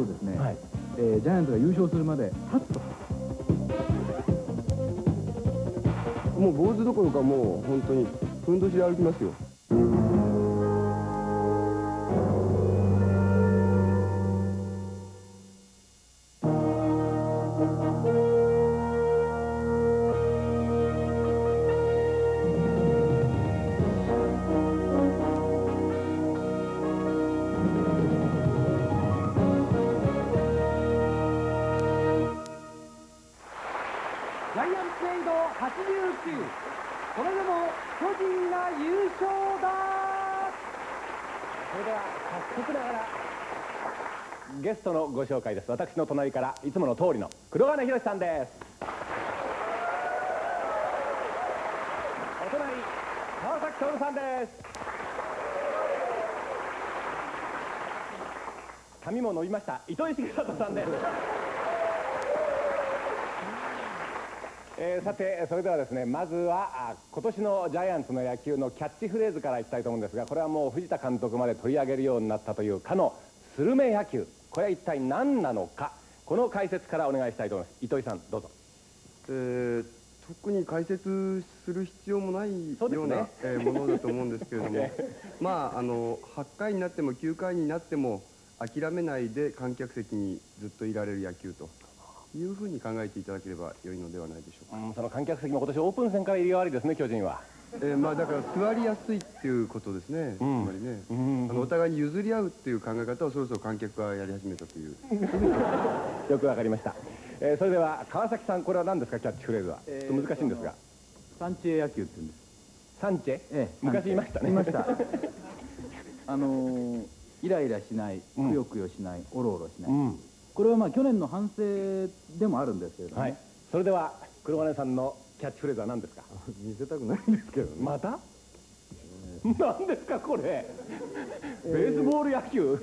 とですね、ジャイアンツが優勝するまで立つと。 もう坊主どころかもう本当にふんどしで歩きますよ。 ジャイアンツエイド89、これでも巨人が優勝だ。 それでは早速ながらゲストのご紹介です。私の隣からいつもの通りの黒金博さんです。お隣川崎徹さんです。髪も伸びました糸井重里さんです。さてそれではですね、まずは今年のジャイアンツの野球のキャッチフレーズからいきたいと思うんですが、これはもう藤田監督まで取り上げるようになったというかのスルメ野球、これは一体何なのか、この解説からお願いしたいと思います。糸井さんどうぞ。 特に解説する必要もないようなものだと思うんですけれども、まあ8回になっても9回になっても諦めないで観客席にずっといられる野球というふうに考えていただければ良いのではないでしょうか。 その観客席も今年オープン戦から入り替わりですね、巨人は。 まあだから座りやすいっていうことですね。つまりね、お互いに譲り合うっていう考え方をそろそろ観客がやり始めたという。 よくわかりました。それでは川崎さん、これは何ですか、キャッチフレーズは。ちょっと難しいんですが。 サンチェ野球って言うんです。 サンチェ、昔言いましたね。 言いました。イライラしない、くよくよしない、おろおろしない。これはまあ去年の反省でもあるんですけれどもね。 それでは黒金さんのキャッチフレーズは何ですか。 見せたくないんですけどね。 また何ですかこれ。ベースボール野球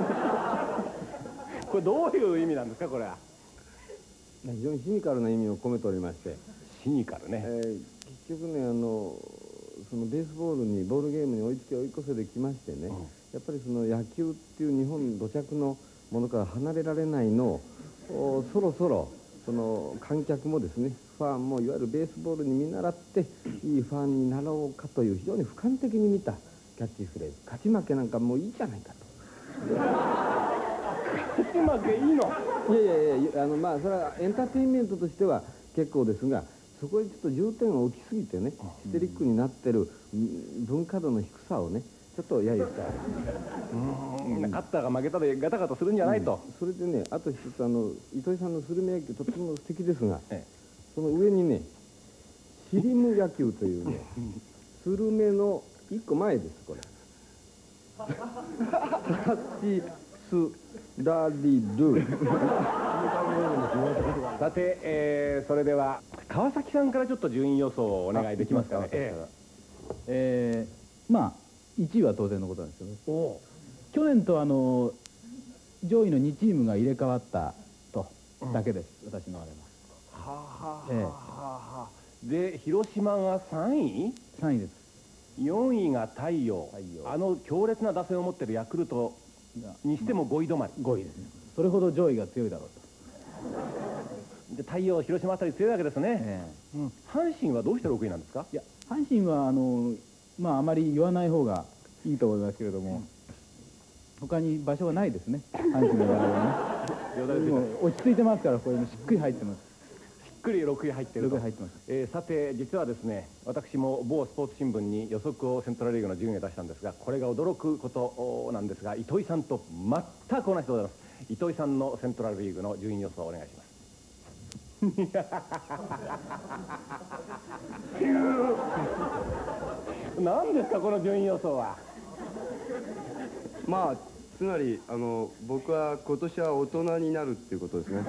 これどういう意味なんですかこれは。 非常にシニカルな意味を込めておりまして、 シニカルね、 結局ねそのベースボールにボールゲームに追いつけ追い越せできましてね、やっぱりその野球っていう日本土着のものから離れられないのをそろそろその観客もですね、ファンもいわゆるベースボールに見習っていいファンになろうかという非常に俯瞰的に見たキャッチフレーズ。勝ち負けなんかもういいじゃないかと。 勝ち負けいいの。 いやまあそれはエンターテインメントとしては結構ですが、そこへちょっと重点を置きすぎてね、ヒステリックになってる文化度の低さをねちょっと揶揄した。 勝ったが負けたでガタガタするんじゃないと。 それでね、あと一つ糸井さんのスルメ野球とても素敵ですが、その上にねシリム野球というねスルメの一個前です。これサチスラリルさて、それでは川崎さんからちょっと順位予想をお願いできますかね。 まあ1位は当然のことなんですよね。去年と上位の2チームが入れ替わったとだけです、私のあれは。 で広島が3位 3位です。 4位が太陽、強烈な打線を持っているヤクルトにしても5位止まり。 5位ですね。それほど上位が強いだろうと。 で太陽広島あたり強いわけですね。阪神はどうして6位なんですか。 いや阪神はまああまり言わない方がいいと思いますけれども、他に場所がないですね、阪神の場合はね。落ち着いてますから、こういうのしっくり入ってます。 しっくり6位入っていると。さて実はですね、私も某スポーツ新聞に予測をセントラルリーグの順位を出したんですが、これが驚くことなんですが、糸井さんと全く同じでございます。糸井さんのセントラルリーグの順位予想をお願いします。何ですかこの順位予想は。 まあつまり僕は今年は大人になるっていうことですね。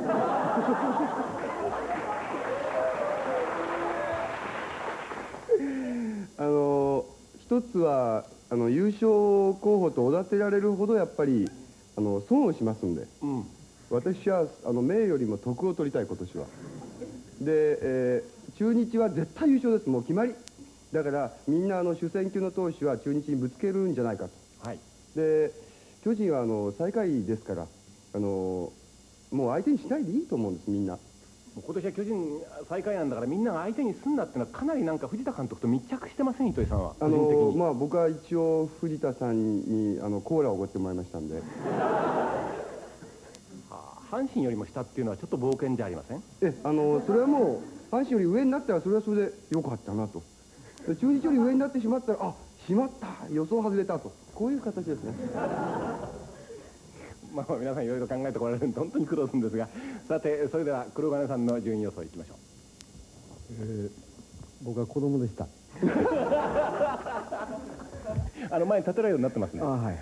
一つは優勝候補とおだてられるほどやっぱり損をしますんで、私は名よりも得を取りたい今年は。で、中日は絶対優勝です。もう決まりだから、みんな主戦級の投手は中日にぶつけるんじゃないかと。で巨人は最下位ですから、 もう相手にしないでいいと思うんです、みんな。 今年は巨人最下位なんだからみんなが相手にすんなっていうのはかなりなんか藤田監督と密着してません、糸井さんは。個人的にまあ僕は一応藤田さんにコーラをおごってもらいましたんで。 阪神よりも下っていうのはちょっと冒険じゃありません？ それはもう阪神より上になったらそれはそれでよかったなと。中日より上になってしまったら、あ、しまった、予想外れたと、こういう形ですね。 まあ皆さんいろいろ考えてこられるんで本当に苦労するんですが、さてそれでは黒金さんの順位予想いきましょう。 僕は子供でした。 前に立てられるようになってますね。 はいはい。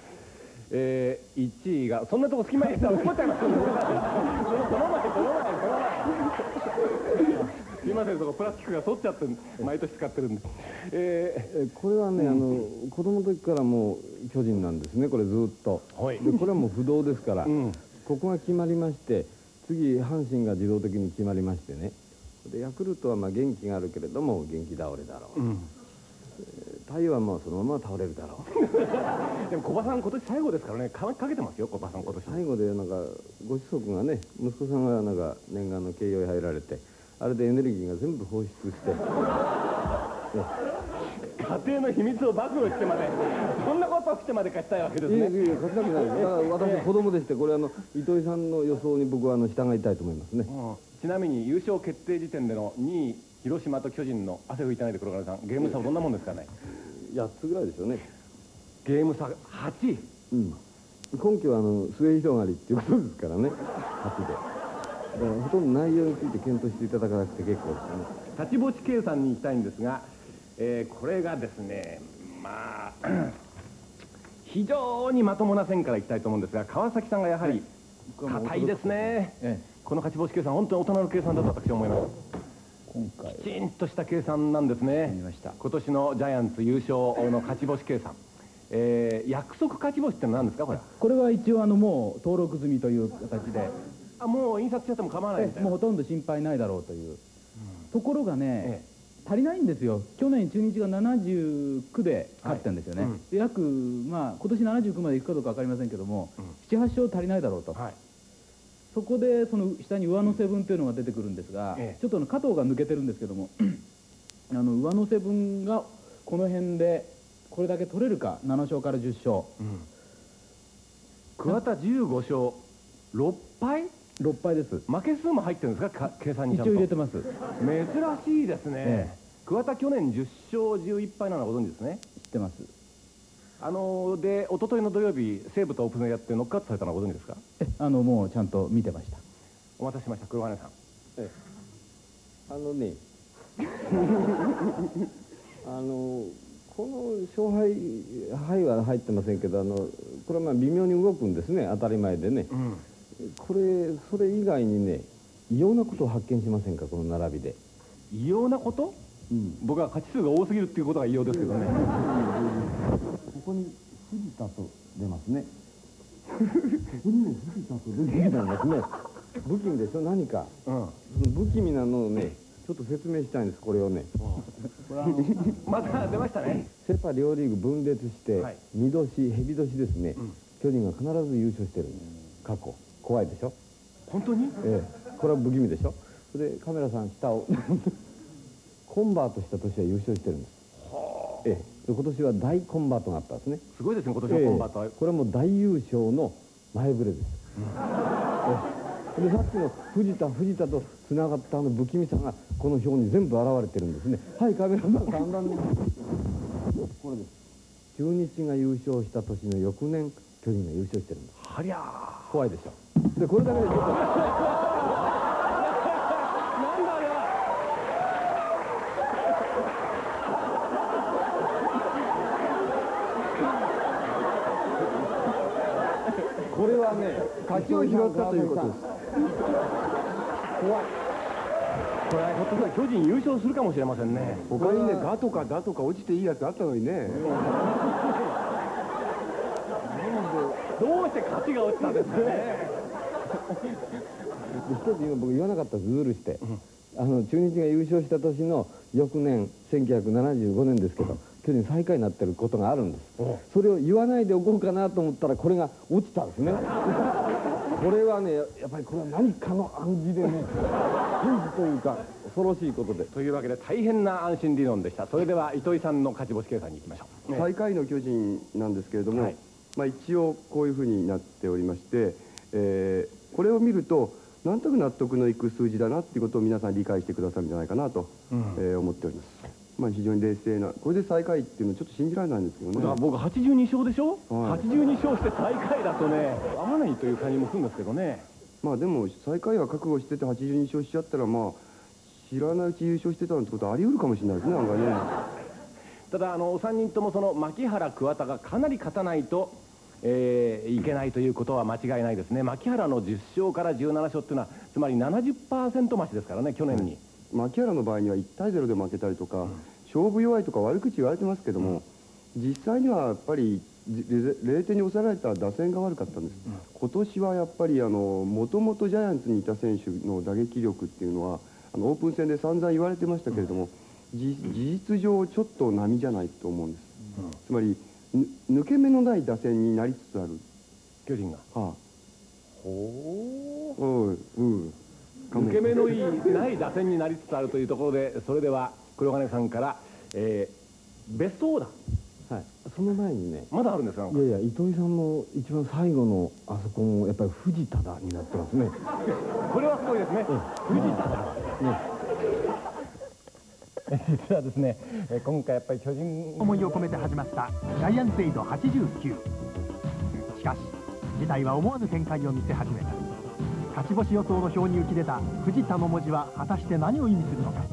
1位がそんなとこ隙間にしたら怒っちゃいます。その前すいません、そこプラスチックが反っちゃって毎年使ってるんで、 これはね、子供の時からもう巨人なんですね、これずっと。 はい、 でこれはもう不動ですから、ここが決まりまして、次阪神が自動的に決まりましてね。でヤクルトはまあ元気があるけれども元気倒れだろう、太陽はもうそのまま倒れるだろう。でも小葉さん今年最後ですからね、かけてますよ小葉さん今年。 最後でなんかご子息がね、息子さんがなんか念願の慶応に入られて、あれでエネルギーが全部放出して家庭の秘密を暴露してまでそんなことをしてまで勝ちたいわけですね。 いやいや勝ちたくないです。だから私子供でして、これ糸井さんの予想に僕は従いたいと思いますね。 ちなみに優勝決定時点での2位広島と巨人の汗拭いてないで黒金さん、ゲーム差はどんなもんですかね。 8つぐらいでしょうね。 ゲーム差8。 今季は末広がりっていうことですからね、8で。だからほとんど内容について検討していただかなくて結構ですよね。 立ち星計算に行きたいんですが、これがですね、まあ非常にまともな線からいきたいと思うんですが、川崎さんがやはり硬いですね。この勝ち星計算、本当に大人の計算だと私は思います。 今回きちんとした計算なんですね。今年のジャイアンツ優勝の勝ち星計算、約束勝ち星って何ですかこれ。 これは一応もう登録済みという形で、 もう印刷しちゃっても構わないみたいな。 もうほとんど心配ないだろうという、ところがね、足りないんですよ。去年中日が79で勝ってんですよね。約まあ今年79までいくかどうか分かりませんけども、7、8勝足りないだろうと。そこでその下に上乗せ分というのが出てくるんですが、ちょっと加藤が抜けてるんですけども上乗せ分がこの辺でこれだけ取れるか、7勝から10勝、 桑田15勝6敗 6敗です。 負け数も入ってるんですか、計算にちゃんと。 一応入れてます。 珍しいですね。桑田去年10勝11敗なのはご存知ですね。 知ってます。 で一昨日の土曜日西武とオープン戦やってノックアウトされたのはご存知ですか。 もうちゃんと見てました。 お待たせしました、黒羽さん。 この勝敗は入ってませんけど、これはまあ微妙に動くんですね、当たり前でね。それ以外にね、異様なことを発見しませんか、この並びで。 異様なこと？僕は勝ち数が多すぎるっていうことが異様ですけどね。 ここに藤田と出ますね。ここにも藤田と出てきたんですね。不気味でしょ、何か。その不気味なのをね、ちょっと説明したいんです、これをね。 また出ましたね。 セ・パ両リーグ分裂して、2年、蛇年ですね、巨人が必ず優勝してるんです、過去。怖いでしょ。 本当に？ これは不気味でしょ。それでカメラさん下をコンバートした年は優勝してるんです。で今年は大コンバートがあったんですね。 すごいですね、今年のコンバートは。 これはもう大優勝の前触れです。でさっきの藤田とつながった不気味さがこの表に全部現れてるんですね。はい、カメラさん簡単にこれです。中日が優勝した年の翌年巨人が優勝してるんです。 はりゃー、 怖いでしょ。でこれだけでちょっとなんだよ。 これはね、勝ちを拾ったということです。怖い。 これひょっとしたら巨人優勝するかもしれませんね。 他にね、ガとかダとか落ちていいやつあったのにね。 どうして勝ちが落ちたんですかね。 一つ今僕言わなかったズールして、中日が優勝した年の翌年1975年ですけど、巨人最下位になってることがあるんです。それを言わないでおこうかなと思ったらこれが落ちたんですね。 これはねやっぱりこれは何かの暗示でね暗示というか恐ろしいことで。 というわけで大変な安心理論でした。それでは糸井さんの勝ち星計算にいきましょう。 最下位の巨人なんですけれども、 はい、 まあ一応こういうふうになっておりまして、これを見るとなんとなく納得のいく数字だなっていうことを皆さん理解してくださるんじゃないかなと、思っております。まあ非常に冷静な、これで最下位っていうのはちょっと信じられないんですけどね。 僕82勝でしょ、 はい、 82勝して最下位だとね合わないという感じもするんですけどね。 まあでも最下位は覚悟してて82勝しちゃったら、まあ知らないうち優勝してたなんてことはあり得るかもしれないですね、なんかね。 ただお3人ともその牧原桑田がかなり勝たないと、いけないということは間違いないですね。牧原の10勝から17勝っていうのはつまり 70% 増しですからね、去年に。 牧原の場合には1対0で負けたりとか、勝負弱いとか悪口言われてますけども、実際にはやっぱり0点に抑えられた打線が悪かったんです。今年はやっぱりもともとジャイアンツにいた選手の打撃力っていうのはオープン戦で散々言われてましたけれども、事実上ちょっと波じゃないと思うんです。つまり抜け目のない打線になりつつある巨人が。 はあ、 ほう抜け目のない打線になりつつあるというところで、それでは黒金さんから、ベストオーダー。 はい、その前にね、 まだあるんですか。 いやいや、糸井さんの一番最後のあそこもやっぱり藤田だになってますね。 これはすごいですね。藤田だ。実はですね、今回やっぱり巨人思いを込めて始まったジャイアンツエイド89。しかし事態は思わぬ展開を見せ始めた。勝ち星予想の表に浮き出た藤田の文字は果たして何を意味するのか。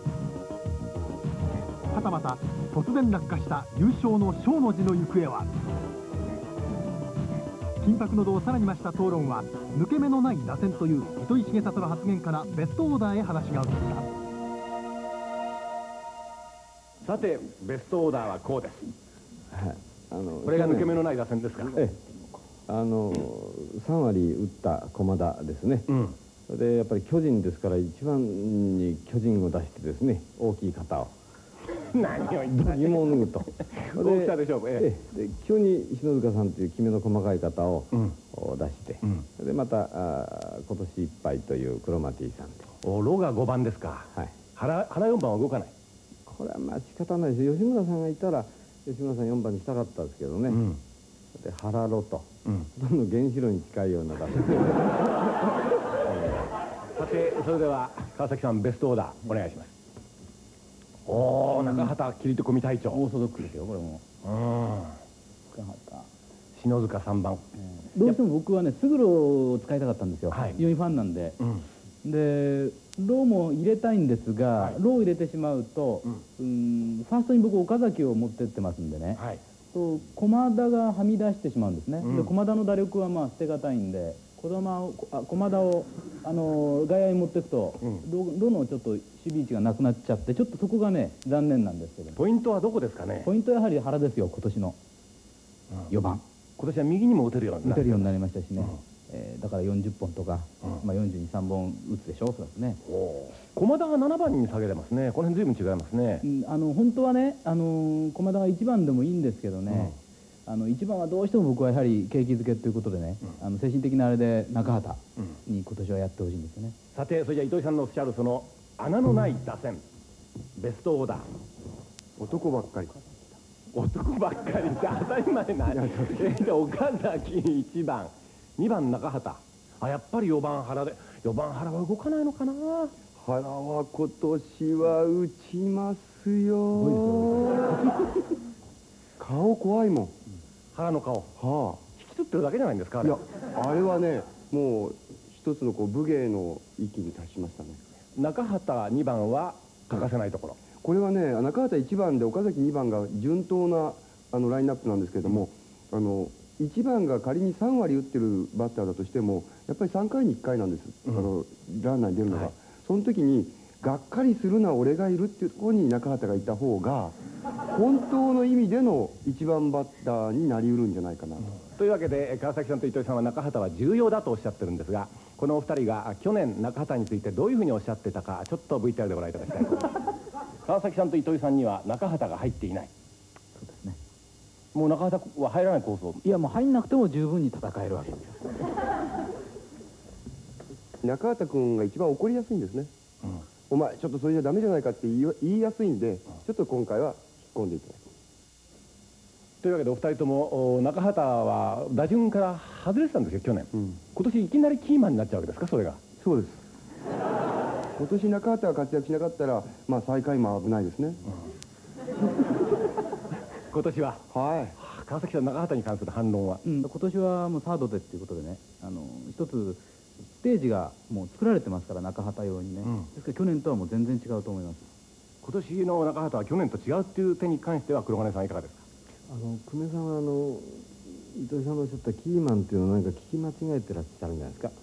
はたまた突然落下した優勝の小の字の行方は。緊迫の度をさらに増した討論は抜け目のない打線という糸井重里の発言からベストオーダーへ話が移った。 さてベストオーダーはこうです。 はい、 これが抜け目のない打線ですか。 3割打った駒田ですね。それでやっぱり巨人ですから一番に巨人を出してですね、大きい肩を何を言って疑問を脱ぐと大きさでしょう。 で急に篠塚さんというきめの細かい肩を出して、でまた今年いっぱいというクロマティさんで。 ロが5番ですか。はい。原4番は動かない。 これはまあ仕方ないです。吉村さんがいたら吉村さん4番にしたかったですけどね。で原ロと、ほとんど原子炉に近いような打線。 さてそれでは川崎さんベストオーダーお願いします。おお、中畑切り込み隊長。 オーソドックスですよこれも。中畑篠塚3番。 どうしても僕はね勝呂を使いたかったんですよ。非常にファンなんで。でローも入れたいんですが、ローを入れてしまうと、ファーストに僕岡崎を持ってってますんでね、駒田がはみ出してしまうんですね。で駒田の打力はまあ捨てがたいんで駒田を外野に持っていくと、ロのちょっと守備位置がなくなっちゃって、ちょっとそこがね残念なんですけど。 ポイントはどこですかね。 ポイントはやはり原ですよ。今年の4番。 今年は右にも打てるようになりましたしね。だから40本とか、42、3本打つでしょう。そうですね。 駒田が7番に下げてますね。この辺随分違いますね。 本当はね、駒田が1番でもいいんですけどね、1番はどうしても僕はやはり景気づけということでね、精神的なあれで中畑に今年はやってほしいんですよね。 さてそれじゃ糸井さんのおっしゃるその穴のない打線、ベストオーダー。 男ばっかり。 男ばっかりって当たり前ない。岡崎1番。2番中畑。やっぱり4番原で。4番原は動かないのかな。 原は今年は打ちますよ。顔怖いもん。 原の顔。引きつってるだけじゃないんですか。 いやあれはねもう一つの武芸の域に達しましたね。 中畑2番は欠かせないところ。これはね中畑1番で岡崎2番が順当なラインナップなんですけれども、1番が仮に3割打ってるバッターだとしてもやっぱり3回に1回なんです、ランナーに出るのが。その時にがっかりするな俺がいるっていうところに中畑がいた方が本当の意味での1番バッターになりうるんじゃないかなと。 というわけで川崎さんと糸井さんは中畑は重要だとおっしゃってるんですが、このお二人が去年中畑についてどういうふうにおっしゃってたかちょっと VTR でご覧いただきたいと思います。川崎さんと糸井さんには中畑が入っていない。 そうですね。 もう中畑は入らない構想。 いやもう入んなくても十分に戦えるわけですよ。 中畑君が一番怒りやすいんですね、お前ちょっとそれじゃダメじゃないかって言いやすいんで、ちょっと今回は引っ込んでいただきます。 というわけでお二人とも中畑は打順から外れてたんですよ去年、今年いきなりキーマンになっちゃうわけですか、それが。 そうです。今年中畑が活躍しなかったら、まあ最下位も危ないですね。 今年は川崎さん、中畑に関する反論は。 今年はもうサードでっていうことでね、一つステージがもう作られてますから、中畑用にね、ですから去年とはもう全然違うと思います。 今年の中畑は去年と違うっていう点に関しては黒金さんいかがですか。 久米さんは糸井さんのおっしゃったキーマンっていうのは何か聞き間違えてらっしゃるんじゃないですか。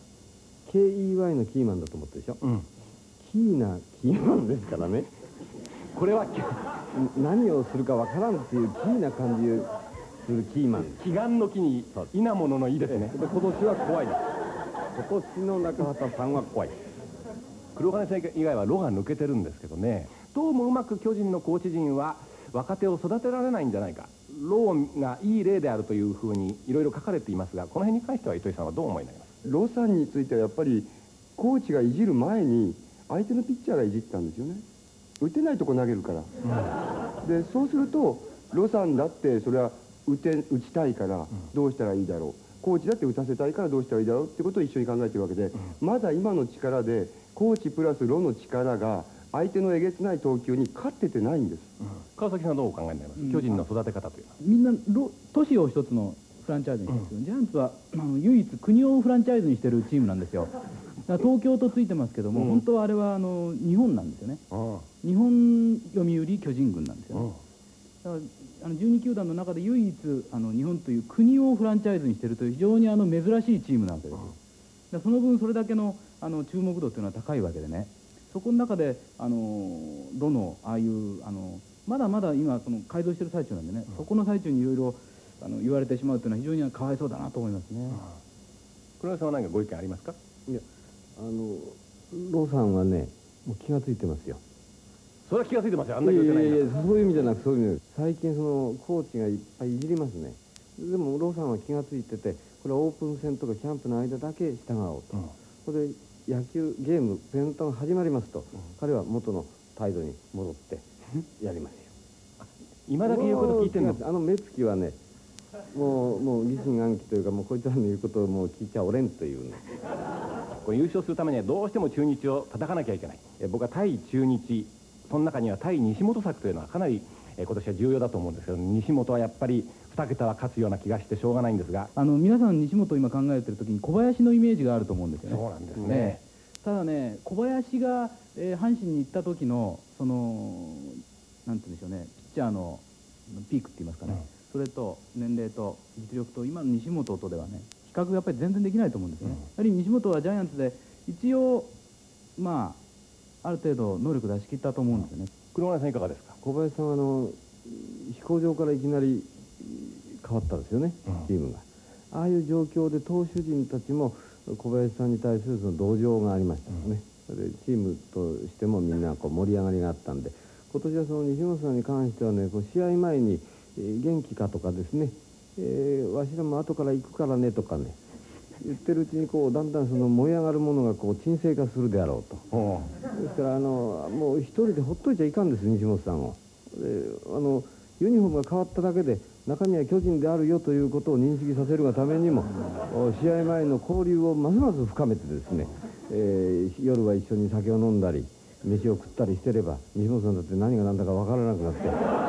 KEY のキーマンだと思ってるでしょ、キーなキーマンですからね。 これは何をするかわからんっていうキーな感じをするキーマン。 祈願の木に稲物のいいですね。 で今年は怖いです。今年の中畑さんは怖い。 黒金さん以外は炉が抜けてるんですけどね、どうもうまく巨人のコーチ陣は若手を育てられないんじゃないか、ローがいい例であるというふうにいろいろ書かれていますが、この辺に関しては糸井さんはどう思いになります。 ロさんについてはやっぱりコーチがいじる前に相手のピッチャーがいじったんですよね。打てないとこ投げるから、でそうするとロさんだってそれは打ちたいからどうしたらいいだろう、コーチだって打たせたいからどうしたらいいだろうってことを一緒に考えてるわけで、まだ今の力でコーチプラスロの力が相手のえげつない投球に勝っててないんです。 川崎さんはどうお考えになります、巨人の育て方というのは。 みんな都市を一つのフランチャイズにしてるんですけど、ジャイアンツは唯一国をフランチャイズにしてるチームなんですよ。だから東京とついてますけども、本当はあれは日本なんですよね。日本読売巨人軍なんですよね。だから12球団の中で唯一日本という国をフランチャイズにしてるという非常に珍しいチームなわけです。だからその分それだけの注目度というのは高いわけでね、そこの中でロのああいうまだまだ今その改造してる最中なんでね、そこの最中にいろいろ言われてしまうというのは非常にかわいそうだなと思いますね。 黒田さんは何かご意見ありますか。 いやロさんはねもう気がついてますよ。 それは気がついてますよ、あんなに言ってないんだ。 いやそういう意味じゃなくそういう意味で最近そのコーチがいっぱいいじりますね。でもロさんは気がついてて、これはオープン戦とかキャンプの間だけ従おうと、これで野球ゲームペナントが始まりますと、彼は元の態度に戻ってやりますよ。 今だけ言うこと聞いてんの。 目つきはねもう疑心暗鬼というか、もうこいつらの言うことをもう聞いちゃおれんというね。 これ優勝するためにはどうしても中日を叩かなきゃいけない。僕は対中日、その中には対西本策というのはかなり今年は重要だと思うんですけど、西本はやっぱり2桁は勝つような気がしてしょうがないんですが、 皆さん西本を今考えてる時に小林のイメージがあると思うんですよね。 そうなんですね。 ただね、小林が、阪神に行った時のそのなんて言うんでしょうね、ピッチャーのピークって言いますかね、それと年齢と実力と今の西本とではね、比較がやっぱり全然できないと思うんですよね。やはり西本はジャイアンツで一応まあある程度能力出し切ったと思うんですよね。 黒金さんいかがですか。 小林さんは飛行場からいきなり変わったんですよね、チームが。ああいう状況で投手陣たちも小林さんに対するその同情がありましたよね。でチームとしてもみんなこう盛り上がりがあったんで、今年はその西本さんに関してはね、こう試合前に元気かとかですね、わしらも後から行くからねとかね言ってるうちにこうだんだんその燃え上がるものがこう沈静化するであろうと。ですからもう一人でほっといちゃいかんです、西本さんを。でユニフォームが変わっただけで中身は巨人であるよということを認識させるがためにも試合前の交流をますます深めてですね、夜は一緒に酒を飲んだり飯を食ったりしてれば西本さんだって何が何だか分からなくなって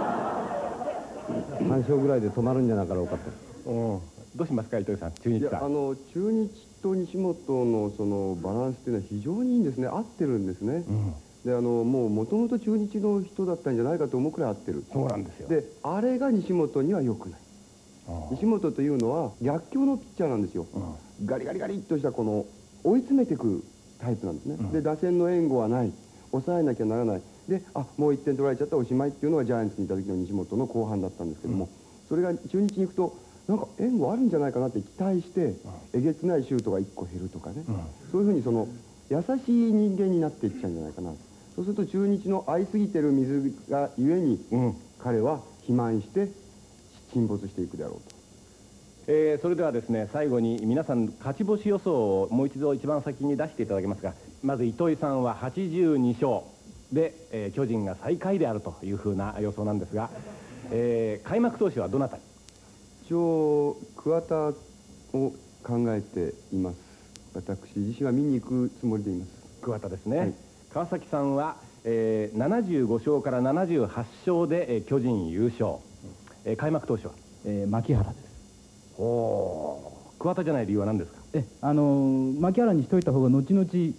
3勝ぐらいで止まるんじゃなかろうかと。 どうしますか糸井さん、中日さん。 中日と西本のそのバランスっていうのは非常にいいんですね。合ってるんですね。でもともと中日の人だったんじゃないかと思うくらい合ってる。 そうなんですよ。 であれが西本には良くない。西本というのは逆境のピッチャーなんですよ。ガリガリガリっとしたこの追い詰めていくタイプなんですね。で打線の援護はない、抑えなきゃならない。でもう1点取られちゃったらおしまいっていうのがジャイアンツにいた時の西本の後半だったんですけども、それが中日に行くとなんか援護あるんじゃないかなって期待してえげつないシュートが1個減るとかね、そういうふうにその優しい人間になっていっちゃうんじゃないかな。そうすると中日の合いすぎてる水がゆえに、彼は肥満して沈没していくであろうと。 それではですね、最後に皆さん勝ち星予想をもう一度一番先に出していただけますが、まず糸井さんは82勝で、巨人が最下位であるというふうな予想なんですが、開幕投手はどなたに？ 一応桑田を考えています。私自身は見に行くつもりでいます。 桑田ですね、 はい、 川崎さんは、75勝から78勝で、巨人優勝、開幕投手は？ 牧原です。 桑田じゃない理由は何ですか？ 牧原にしといた方が後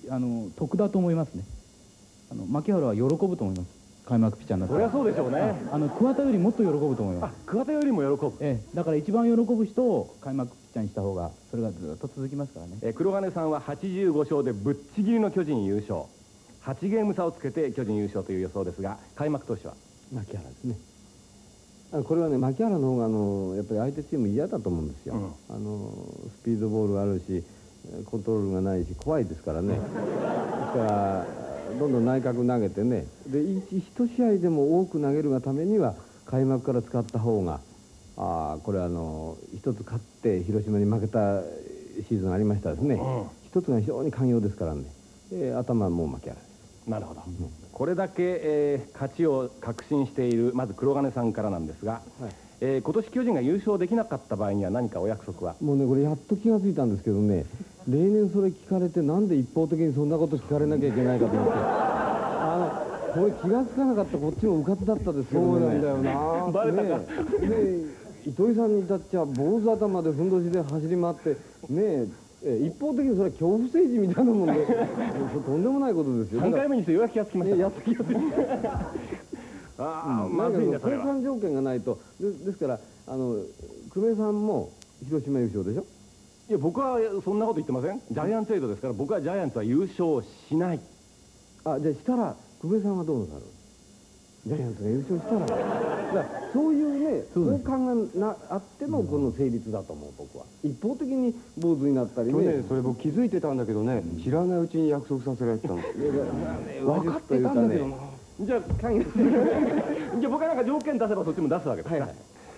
々得だと思いますね。牧原は喜ぶと思います。開幕ピッチャーになったら。 そりゃそうでしょうね。 桑田よりもっと喜ぶと思います。 桑田よりも喜ぶ。 だから一番喜ぶ人を開幕ピッチャーにした方がそれがずっと続きますからね。 黒金さんは85勝でぶっちぎりの巨人優勝、8ゲーム差をつけて巨人優勝という予想ですが、開幕投手は？ 牧原ですね。これはね、牧原の方がやっぱり相手チーム嫌だと思うんですよ。スピードボールがあるし、コントロールがないし怖いですからね。ですからどんどん内角投げてね、で1試合でも多く投げるがためには開幕から使った方が、これは一つ勝って広島に負けたシーズンありましたですね。一つが非常に寛容ですからね。頭はもう牧原です。 なるほど、これだけ、勝ちを確信しているまず黒金さんからなんですが、今年巨人が優勝できなかった場合には何かお約束は？ もうね、これやっと気がついたんですけどね、例年それ聞かれてなんで一方的にそんなこと聞かれなきゃいけないかと思ってこれ気がつかなかったこっちもうかつだったですけどね。そうなんだよな。 バレたか。 糸井さんに至っちゃ坊主頭でふんどしで走り回ってね一方的にそれは恐怖政治みたいなもんでとんでもないことですよ。 3回目にしてようやく気がつきました。 やっと気がついた。 まずいんだそれは。 交換条件がないと。ですから久米さんも広島優勝でしょ。 いや僕はそんなこと言ってません。ジャイアンツエイドですから僕はジャイアンツは優勝しない。 じゃあしたら久米さんはどうなさる？ジャイアンツが優勝したら、だからそういうね交換があってのこの成立だと思う。僕は一方的に坊主になったりね。 それ僕気づいてたんだけどね、知らないうちに約束させられてたの。 分かってたんだけどな。 じゃあ僕はなんか条件出せばそっちも出すわけですか。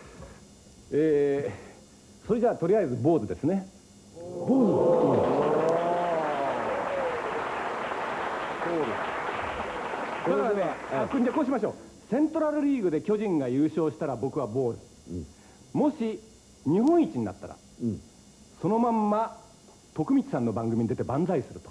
それじゃあとりあえず坊主ですね。 坊主。 だからね、じゃあこうしましょう。セントラルリーグで巨人が優勝したら僕は坊主、もし日本一になったら、そのまんま徳光さんの番組に出て万歳すると。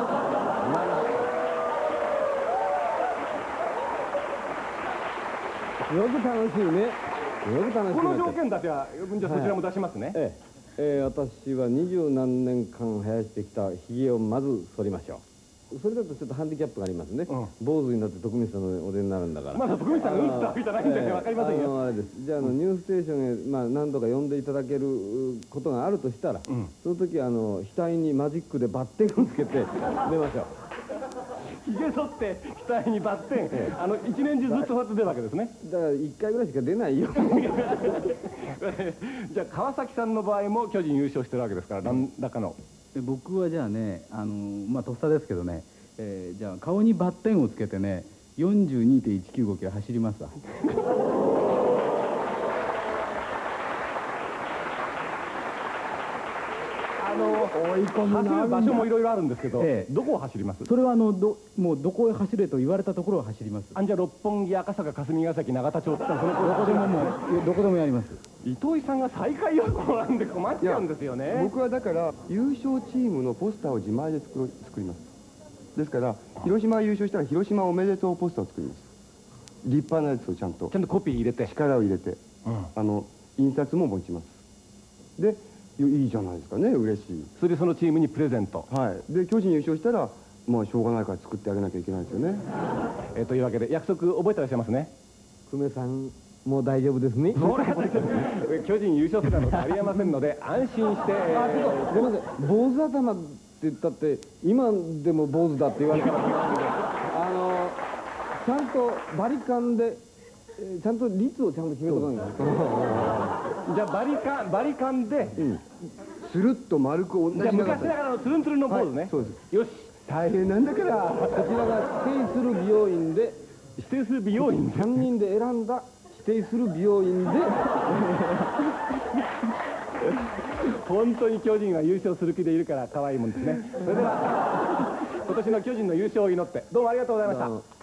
よく楽しいね。よく楽しい。 この条件だけはじゃあそちらも出しますね。 私は20何年間生やしてきたひげをまず剃りましょう。それだとちょっとハンディキャップがありますね。坊主になって徳光さんのお出になるんだから。 まだ徳光さんが打ったわけじゃないんで分かりませんよ。 あれです。じゃあニューステーションへ何度か呼んでいただけることがあるとしたら、その時額にマジックでバッテンをつけて出ましょう。 ひげ剃って額にバッテン、一年中ずっとそうやって出るわけですね。 だから1回ぐらいしか出ないよ。 じゃあ川崎さんの場合も巨人優勝してるわけですから何らかの。 僕はじゃあねとっさですけどね、じゃあ顔にバッテンをつけてね 42.195 キロ走りますわ。 走る場所もいろいろあるんですけど、どこを走ります？ それはもうどこへ走れと言われたところを走ります。 じゃあ六本木、赤坂、霞ヶ崎、永田町ってそのどこでもやります。 糸井さんが最下位予想なんで困っちゃうんですよね。 僕はだから優勝チームのポスターを自前で作ります。ですから広島優勝したら広島おめでとうポスターを作ります。立派なやつをちゃんとコピー入れて力を入れて、印刷も持ちます。でいいじゃないですかね。嬉しい。 それでそのチームにプレゼント。 で巨人優勝したらしょうがないから作ってあげなきゃいけないですよね。 というわけで約束覚えてらっしゃいますね。 久米さんもう大丈夫ですね。 巨人優勝するのありえませんので安心して。 ごめんなさい、坊主頭って言ったって今でも坊主だって言われてますけど、ちゃんとバリカンでちゃんと率をちゃんと決めとかないと。 じゃあバリカンでスルッと丸く同じ。 じゃあ昔ながらのツルンツルンの坊主ね。 そうです。 よし、 大変なんだから。 こちらが指定する美容院で指定する美容院 3人で選んだ指定する美容院で本当に巨人は優勝する気でいるから可愛いもんですね。それでは今年の巨人の優勝を祈ってどうもありがとうございました。